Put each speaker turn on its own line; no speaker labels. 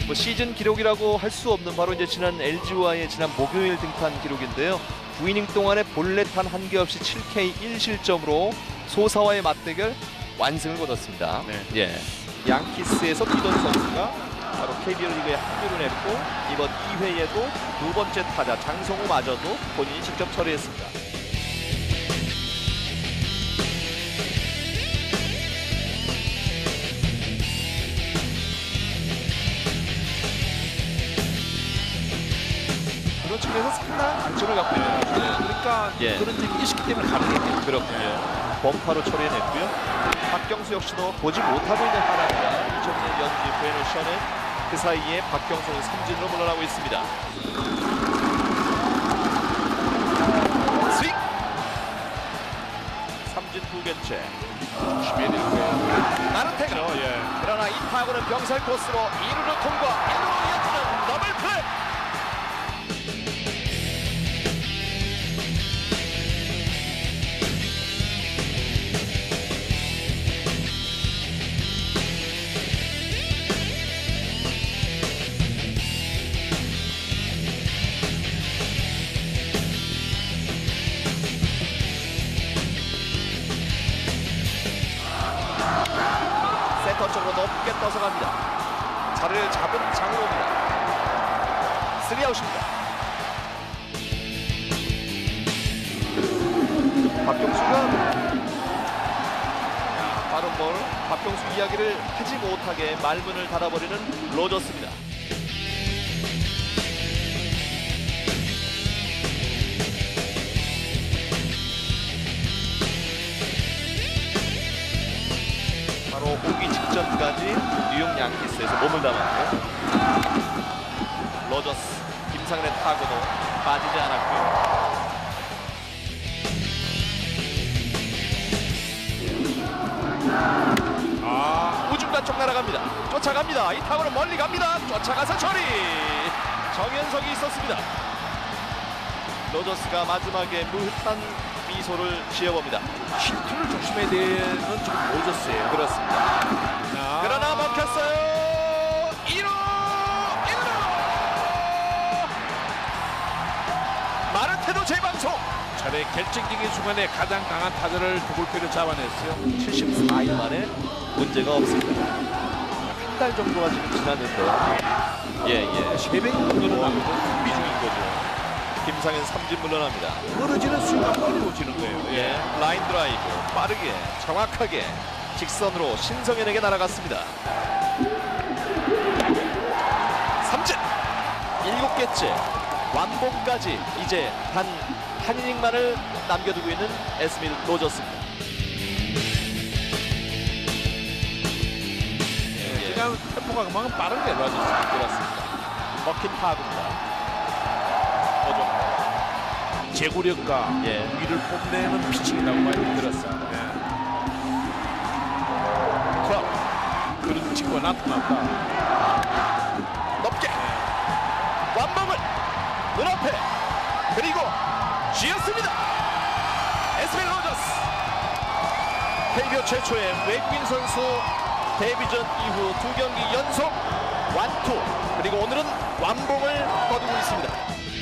뭐 시즌 기록이라고 할 수 없는 바로 이제 지난 LG와의 지난 목요일 등판 기록인데요. 9이닝 동안에 볼넷 단 한 개 없이 7K 1실점으로 소사와의 맞대결 완승을 거뒀습니다.
네.
예. 양키스에서 뛰던 선수가 바로 KBO 리그에 합류를 했고 이번 2회에도 두 번째 타자 장성우마저도 본인이 직접 처리했습니다. 그런 측면에서 상당한 강점을 갖고 있는 거죠.
그러니까
예.
그런 점이 있기 때문에 가능했겠죠.
그렇군요. 범파로 처리해냈고요. 박경수 역시도 보지 못하고 있는 하나입니다. 2000년 연지 부에노 시아는 그 사이에 박경수는 삼진으로 물러나고 있습니다. 스윙! 삼진 2개째.
조심해야 될 거예요.
마르테가
예.
그러나 이 타구는 병살 코스로 2루를 통과 1루로 이어지는 더블 플레이. 센터 쪽으로 높게 떠서 갑니다. 자리를 잡은 장우호입니다. 3아웃입니다. 박경수가 빠른 볼, 박경수 이야기를 하지 못하게 말문을 닫아버리는 로저스입니다. 바로 오기 직전까지 뉴욕 양키스에서 몸을 담았고 로저스 김상현의 타구도 빠지지 않았고요. 우중간 쪽 날아갑니다. 쫓아갑니다. 이 타구는 멀리 갑니다. 쫓아가서 처리. 정현석이 있었습니다. 로저스가 마지막에 무흐한 미소를 지어봅니다.
실투를 조심해야 되는 좀 로저스예요.
그렇습니다. 그러나 먹혔어요. 1루! 1루! 마르테도 재방송!
차례 결정적인 순간에 가장 강한 타자를 두골패로 잡아냈어요.
74일 만에 문제가 없습니다. 한 달 정도가 지금 지났는데요. 예.
300 정도는 나오고 준비 중인 거죠.
김상현 삼진 물러납니다.
떨어지는 순간 어려워지는 거예요.
예, 라인 드라이브 빠르게 정확하게 직선으로 신성현에게 날아갔습니다. 삼진 7개째 완봉까지 이제 단 한 이닝만을 남겨두고 있는 에스밀 로저스입니다.
그냥 템포가 그만큼 빠른 게 로저스.
그렇습니다. 먹힌 타구입니다.
제구력과
예.
위를 뽐내는 피칭이라고 많이 들었습니다. 클럽 그런 친구가 나타났다.
높게 완봉을 눈앞에 그리고 쥐었습니다. 에스밀 로저스 KBO 최초의 외국인 선수 데뷔전 이후 2경기 연속 완투 그리고 오늘은 완봉을 거두고 있습니다.